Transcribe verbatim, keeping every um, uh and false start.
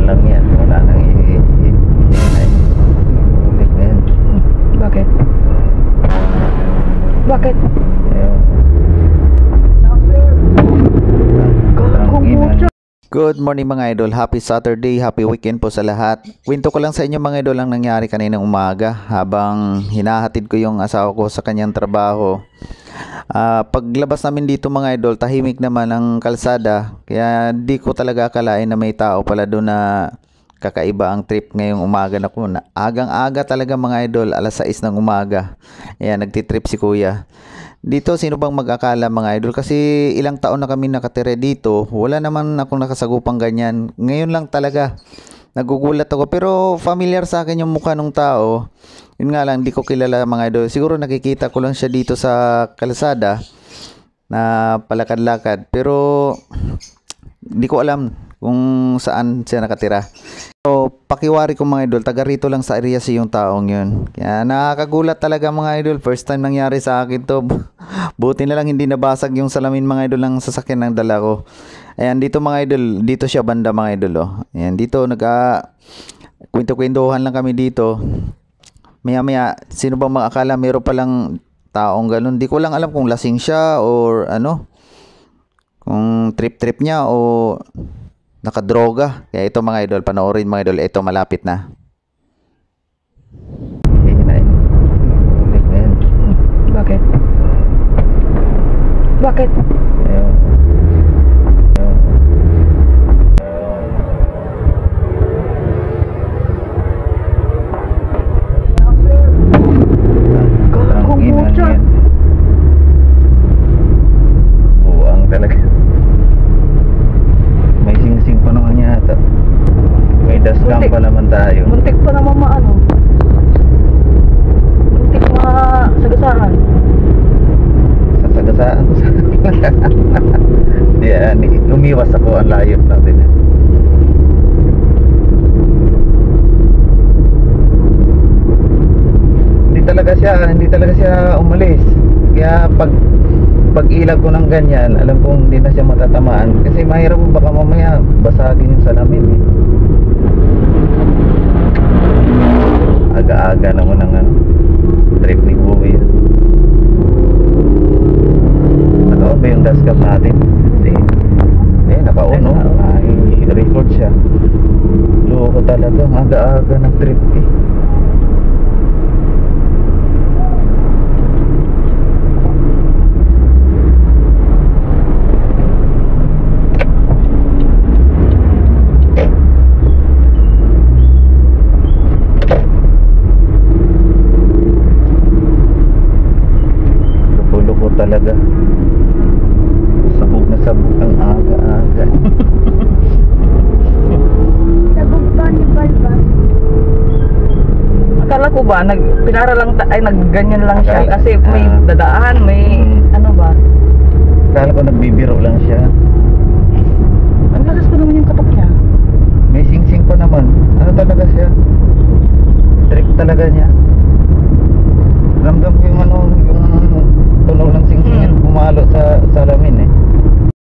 lang yan. Wala nang i-hinay. Ulit na yan. Bakit? Bakit? Ayun. Ang ina. Good morning mga idol, happy Saturday, happy weekend po sa lahat. Kwento ko lang sa inyo mga idol ang nangyari kaninang umaga habang hinahatid ko yung asawa ko sa kanyang trabaho. Uh, paglabas namin dito mga idol, tahimik naman ang kalsada, kaya di ko talaga akalain na may tao pala doon na kakaiba ang trip ngayong umaga na ko. Agang-aga talaga mga idol, alas sais ng umaga. Ayan, nagtitrip si kuya. Dito, sino bang mag-akala mga idol? Kasi ilang taon na kami nakatira dito. Wala naman akong nakasagupang ganyan. Ngayon lang talaga. Nagugulat ako. Pero familiar sa akin yung mukha ng tao. Yun nga lang, di ko kilala mga idol. Siguro nakikita ko lang siya dito sa kalsada na palakad-lakad. Pero di ko alam kung saan siya nakatira. So, pakiwari ko mga idol, taga rito lang sa area si yung taong yun. Kaya nakakagulat talaga mga idol, first time nangyari sa akin to. Buti na lang hindi nabasag yung salamin mga idol ng sasakyan ng dala ko. Ayan, dito mga idol, dito siya banda mga idol. Oh. Ayan, dito nag-a kwento-kwentuhan lang kami dito. Maya maya, sino bang makakala meron palang taong ganun. Di ko lang alam kung lasing siya or ano, kung trip-trip niya o nakadroga. Kaya ito mga idol, panoorin mga idol, ito malapit na. Hinay. Ulit na yan. Bakit? Bakit? Ayun. Ayun. Gago Ang mo ina siya. yan. Buang talaga. May sing-sing pa naman yata. May dasgam Muntik. pa naman tayo. Muntik pa naman maano. Muntik masagasaan. Sasagasaan ko sa yan, umiwas ako, ang layo natin. Hindi talaga siya, hindi talaga siya umalis. Kaya pag pag ilag ko ng ganyan, alam kong hindi na siya matatamaan. Kasi mahirap mo baka mamaya basagin yung salamin eh. Aga-aga naman ang ano, trip ni Buwi. Naka-on ba yung dashcam natin? Hindi. Eh, naka-on no? Ay, record siya. Loko talaga, aga-aga ng trip eh. Talaga sabog na sabog ang aga-aga. Sabog ba ni Balbas? Akala ko ba, nag, pinara lang, ta- ay nagganyan lang siya Akala- kasi may ah. dadaan, may Hmm. ano ba? Kala ko nagbibiro lang siya. Ang lakas pa naman yung katok niya. May sing-sing pa naman. Ano talaga siya? Trick talaga niya. Ramdam ko yung ano, yung tunog ng sing-sing Hmm. pumalo sa salamin eh.